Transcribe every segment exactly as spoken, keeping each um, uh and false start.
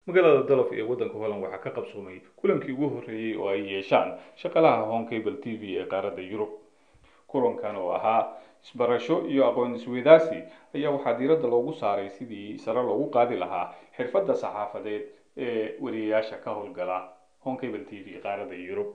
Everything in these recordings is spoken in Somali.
magaalada Dalaf ee wadanka Holland waxa ka qabsoomay kulankii ugu horeeyay oo ay yeeshaan shaqaalaha Home Cable T V ee qaaradda Yurub. Kulankan oo ahaa isbarasho iyo aqoon isweydaarsi ayaa waxaa diiradda loogu saaray sidii sare loogu qaadi lahaa xirfadda saxaafadeed ee wariyaasha ka howlgala Home Cable T V qaaradda Yurub.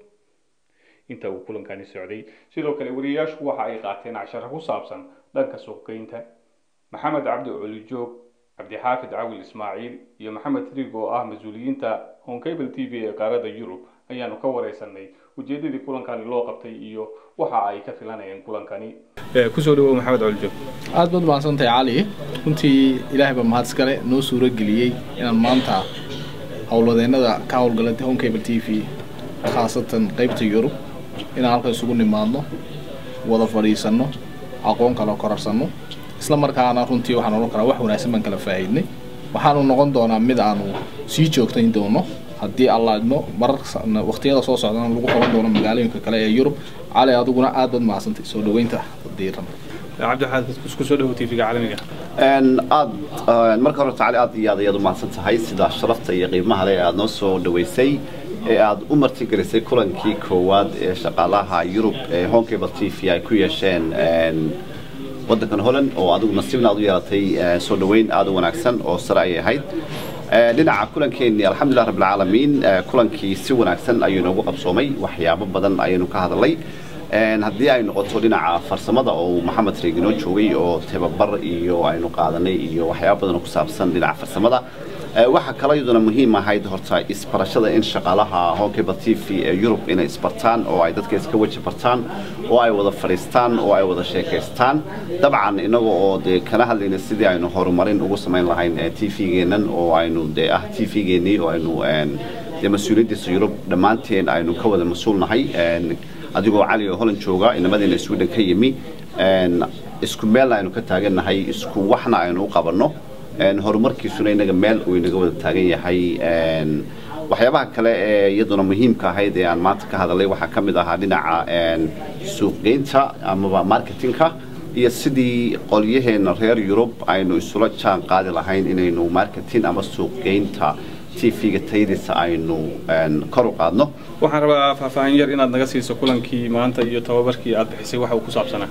inta uu kulankani socday sidoo kale wariyaashu waxa ay qaateen casharo ku saabsan dhanka suuqgeynta. Maxamed Cabdi Colijoog, Cabdi Xaafid Cawil Ismaaciil iyo Maxamed Rigo oo ah mas'uuliyiinta Home Cable T V ee qaaradda Yurub ayaanu ka wareysanay ujeedadii kulankani loo qabtay iyo waxa ay ka filanayeen kulankani. ee ku soo dhawow Maxamed Colijoog. aad baad maasantay Cali, runtii Ilaahay baa mahad iskale noo suura geliyay inaan maanta howladeennada ka howlgalay Home Cable T V khaasatan qaybta Yurub inaan halka isugu nimaadno wada fadhiisano aqoon kala korarsano isla markaana runtii waxaan oran karaa wax wanaagsan baan kala faa'iidnay waxaanu noqon doonaa mid aanu sii joogtayn doono haddii Allah idmo marar waqtiyada soo socdana lagu qaban doono magaalooyinka kale ee Yurub. Cali adiguna aad baad maasantay soo dhaweynta diiran. Cabdi Xaafid isku soo dhawow T V-ga caalamiga ان aad marka hore taali aad iyo aad ayadu maadsantahay sida sharafta iyo qiimaha leh aad noo soo dhaweysay ee aad u martigelisay kulankii koowaad ee shaqaalaha Yurub ee Home Cable T V ay ku yeesheen een wadankan Holland oo adigu nasiibna aad u yeelatay soo dhaweyn aad u wanaagsan oo sare ay ahayd. dhinaca kulankeennii alxamdulillaah rabbil caalamiin kulankii si wanaagsan ayuu noogu qabsoomay waxyaabo badan ayaynu ka hadalay. een haddii ay noqoto dhinaca farsamada oo Maxamed Rigo joogay oo tababar iyo aynu qaadanay iyo waxyaabo badan oo ku saabsan dhinaca farsamada. waxa kale iyaduna muhiim ahayd horta isbarashada in shaqaalaha Home Cable T V ee Yurub inay isbartaan oo ay dadka iska waji bartaan oo ay wada fariistaan oo ay wada sheekaystaan. dabcan inaga oo de kala hadlayna sidii aynu horumarin ugu sameyn lahayn T V-geenan oo aynu de ah T V-geenii oo aynu een de mas'uuliyadiisa Yurub dhamaanteen aynu ka wada mas'uulnahay. een adigoo Cali oo Holland jooga inamadina Sweden ka yimi een isku meel aynu ka taaganahay isku waxna aynu u qabanno een horumarkiisuna inaga meel uu inaga wada taagan yahay. een waxyaabaha kale ee iyaduna muhiimka ahayd ee aan maanta ka hadalay waxa ka mid ahaa dhinaca een suuqgeynta ama marketingka iyo sidii qolyaheena reer Yurub aynu isula jaan qaadi lahayn inaynu marketing ama suuqgeynta T V-ga tayadiisa aynu een kor u qaadno. waxaan rabaa faahfaahin yar inaad naga siiso kulankii maanta iyo tababarkii aad bixisay waxa uu ku saabsanaa.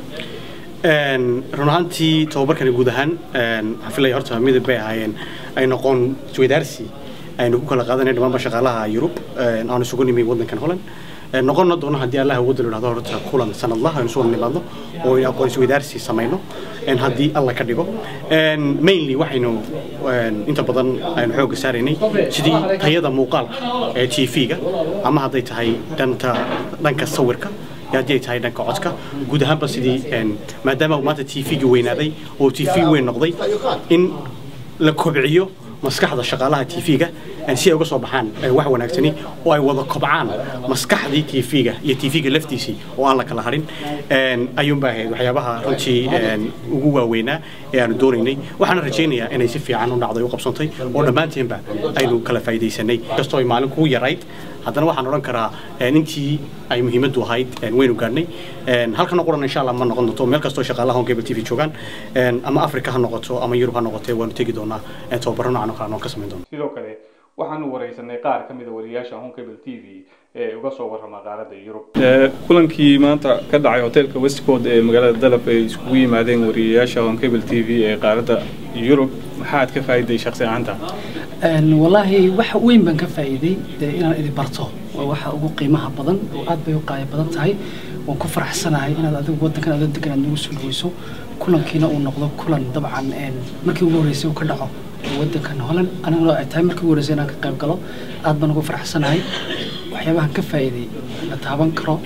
een runaantii tababarkan guud ahaan een xafilay horta midab bay ahaayeen ay noqon isweydaarsi aynu ku kala qaadanay dhammaan shaqaalaha Yurub een aan isugu nimay wadankan Holland een noqon doona haddii Allah uu wada leeyahay horta kulan sanadlaha aynu soo nimaadno oo in aqoon isweydaarsi sameeyno een haddii Allah ka dhigo. een mainly waxaynu een inta badan aynu xoog saaraynay sidii tayada muuqaalka ee T V-ga ama hadday tahay danta dhanka sawirka yaadii tahay dhanka codka guud ahaanba sidii een maadaama maanta T V-ga weynaaday oo T V weyn noqday in la kobciyo maskaxda shaqaalaha T V-ga aan si ay uga soo baxaan wax wanaagsan oo ay wada kobcaan maskaxdii T V-ga iyo T V-ga laftiisii oo aan la kala harin. een ayuun baa ahayd waxyaabaha runtii een ugu waaweynaa ee aan doonaynay. waxaan rajaynayaa inay si fiican u dhacday u qabsantay oo dhammaanteenba aynu kala faa'iideysanay kastoo ay maalin ku yarayd haddana waxaan oran karaa intii ay muhiimadu ahayd waynu gaarnay. een halkan qoran insha Allah ma noqon doonto meel kasto shaqaalaha Home Cable T V joogan een ama Afrika ha noqoto ama Yurub ha noqoto waanu tagi doonaa ee tababarno aan qaano ka sameyn doono. sidoo kale waxaanu wareysanay qaar ka mid ah wariyaasha Home Cable T V ee uga soo warrama qaaradda Yurub. ee kulankii maanta ka dhacay hotelka Westcoast ee magaalada Dalaf ay isku yimaadeen wariyaasha Home Cable T V ee qaaradda Yurub maxaad ka faa'iiday shakhsi ahaanta? een wallahi wax weyn baan ka faa'iiday inaan idin barto waxa ugu qiimaha badan oo aad bay u qaayb badan tahay oo ku faraxsanahay inaad adigu wadankan aad degan nagu soo dhaweyso kulankiina uu noqdo kulan dabcan een markii ugu horeysay uu ka dhaco wadankan Holland aniguna ay tahay markii ugu horeysay inaan ka qayb galo aad baan ugu faraxsanahay. waxyaabaha ka faa'iiday la taaban karo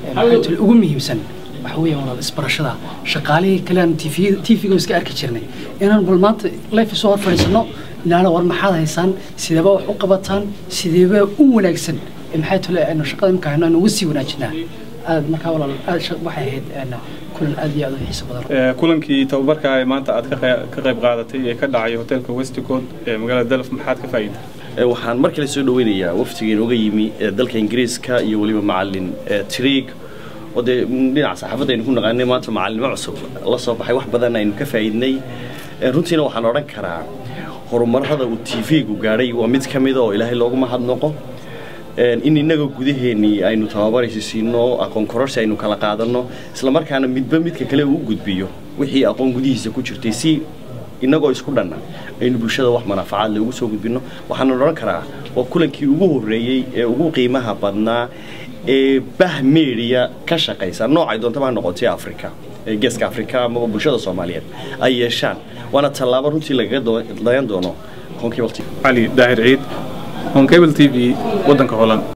ee ugu muhiimsan waxa weeyaan wada isbarashada shaqaalihii kale aan T V-ga iska arki jirnay inaan bal maanta live soo fariisano ilaala war maxaad haysaan sideeba wax u qabataan sideeba u wanaagsan maxay tole aynu shaqada imka hayno inuu sii wanaajinaa aad markaa walaal aad waxay ahayd ana kulan aad iyo aad u xiiso badan. ee kulankii tababarka ay maanta aad ka qayb qaadatay ee ka dhacay hotelka Westcoast ee magaalada Dalaf maxaad ka faa'iiday? waxaan markale soo dhaweynayaa waftigeena uga yimi dalka Ingiriiska iyo waliba macallin Triig oo de dhinaca saxaafadda aynu ku naqaanay maanta macallimo cusub la soo baxay wax badan aynu ka faa'iidnay. runtiina waxaan oran karaa horumarada uu T V-gu gaadhay waa mid ka mid ah oo Ilaahay loogu mahadnaqo in inaga gudaheennii aynu tababaraysi siino aqoon kororsi aynu kala qaadano isla markaana midba midka kale uu gudbiyo wixii aqoon gudihiisa ku jirtay si inagoo isku dhanna aynu bulshada wax manaafacaad leh ugu soo gudbino waxaan oran karaa waa kulankii ugu horeeyay ee ugu qiimaha badnaa ee bah media ka shaqeysa noocay doonta ma noqotay Afrika ee geeska Afrika ama bulshada Soomaaliyeed ay yeeshaan waana tallaabo runtii laga dayan doono Honkable T V Ali Daahir Ciid Honkable T V wadanka Holland